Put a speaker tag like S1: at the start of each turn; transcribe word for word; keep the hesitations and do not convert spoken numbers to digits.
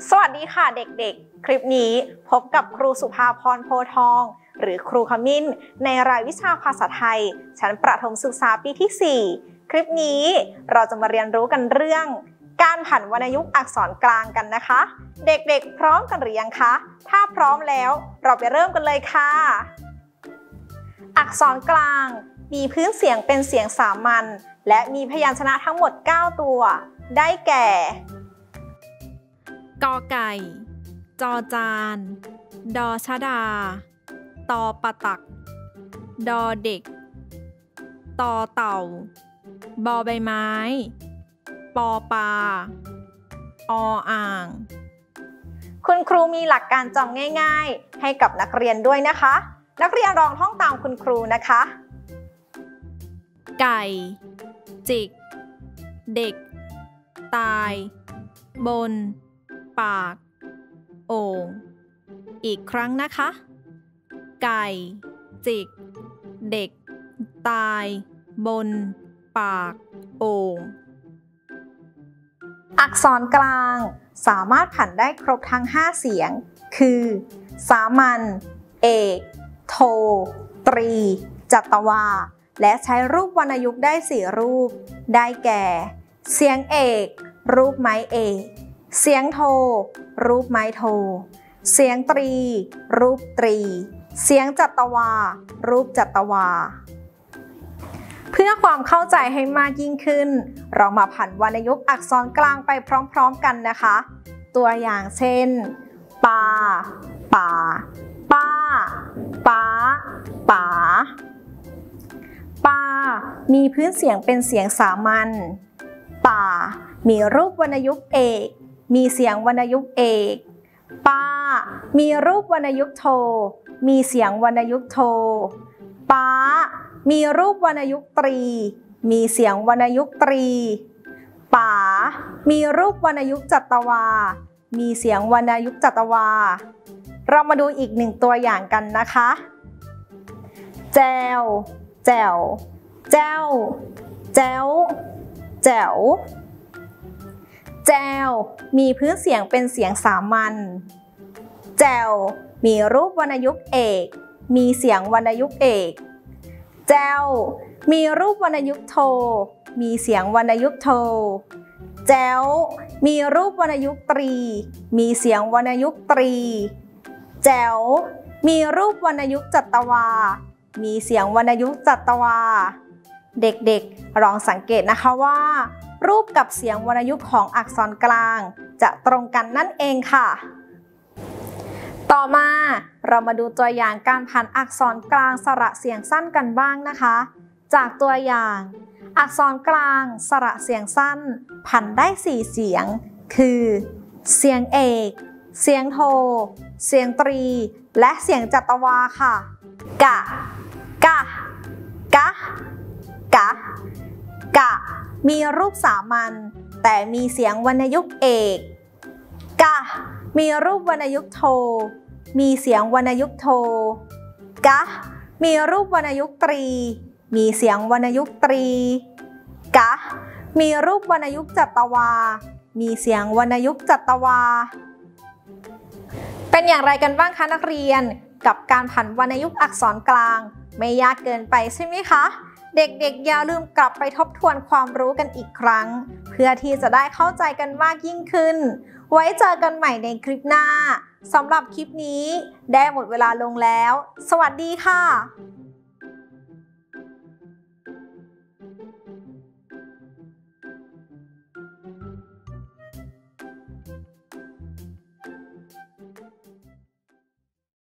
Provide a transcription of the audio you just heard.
S1: สวัสดีค่ะเด็กๆคลิปนี้พบกับครูสุภาพรโพทองหรือครูขมิ้นในรายวิชาภาษาไทยชั้นประถมศึกษาปีที่สี่คลิปนี้เราจะมาเรียนรู้กันเรื่องการผันวรรณยุกต์อักษรกลางกันนะคะเด็กๆพร้อมกันหรือยังคะถ้าพร้อมแล้วเราไปเริ่มกันเลยค่ะอักษรกลางมีพื้นเสียงเป็นเสียงสามัญและมีพยัญชนะทั้งหมดเก้าตัวได้แก่
S2: กอไก่จอจานดอชดาตอปะตักดอเด็กตอเต่าบอใบไม้ปอปลาออ่าง
S1: คุณครูมีหลักการจำง่ายๆให้กับนักเรียนด้วยนะคะนักเรียนลองท่องตามคุณครูนะคะ
S2: ไก่จิกเด็กตายบนปากโอ่งอีกครั้งนะคะไก่จิกเด็กตายบนปากโอ่ง
S1: อักษรกลางสามารถผันได้ครบทั้งห้าเสียงคือสามัญเอกโทตรีจัตวาและใช้รูปวรรณยุกต์ได้สี่รูปได้แก่เสียงเอกรูปไม้เอกเสียงโทรูปไม้โทเสียงตรีรูปตรีเสียงจัตวารูปจัตวาเพื่อความเข้าใจให้มากยิ่งขึ้นเรามาผันวรรณยุกต์อักษรกลางไปพร้อมๆกันนะคะตัวอย่างเช่นปาป่าป้าป๊าป๋าปามีพื้นเสียงเป็นเสียงสามัญป่ามีรูปวรรณยุกต์เอกมีเสียงวรรณยุกต์เอกป้ามีรูปวรรณยุกต์โทมีเสียงวรรณยุกต์โทป๊ามีรูปวรรณยุกต์ตรีมีเสียงวรรณยุกต์ตรีป๋ามีรูปวรรณยุกต์จัตวามีเสียงวรรณยุกต์จัตวาเรามาดูอีกหนึ่งตัวอย่างกันนะคะแจวแจ๋วแจ้วแจ๋วแจ๋วแจวมีพื้นเสียงเป็นเสียงสามัญแจวมีรูปวรรณยุกต์เอกมีเสียงวรรณยุกต์เอกแจวมีรูปวรรณยุกต์โทมีเสียงวรรณยุกต์โทแจ๋วมีรูปวรรณยุกต์ตรีมีเสียงวรรณยุกต์ตรีแจ๋วมีรูปวรรณยุกต์จัตวามีเสียงวรรณยุกต์จัตวาเด็กๆลองสังเกตนะคะว่ารูปกับเสียงวรรณยุกต์ของอักษรกลางจะตรงกันนั่นเองค่ะต่อมาเรามาดูตัวอย่างการผันอักษรกลางสระเสียงสั้นกันบ้างนะคะจากตัวอย่างอักษรกลางสระเสียงสั้นผันได้สี่เสียงคือเสียงเอกเสียงโทเสียงตรีและเสียงจัตวาค่ะกะกะกะกะกะมีรูปสามัญแต่มีเสียงวรรณยุกต์เอกกะมีรูปวรรณยุกต์โทมีเสียงวรรณยุกต์โทกะมีรูปวรรณยุกต์ตรีมีเสียงวรรณยุกต์ตรีกะมีรูปวรรณยุกต์จัตวามีเสียงวรรณยุกต์จัตวาเป็นอย่างไรกันบ้างคะนักเรียนกับการผันวรรณยุกต์อักษรกลางไม่ยากเกินไปใช่ไหมคะเด็กๆอย่าลืมกลับไปทบทวนความรู้กันอีกครั้งเพื่อที่จะได้เข้าใจกันมากยิ่งขึ้นไว้เจอกันใหม่ในคลิปหน้าสำหรับคลิปนี้ได้หมดเวลาลงแล้วสวัสดีค่ะ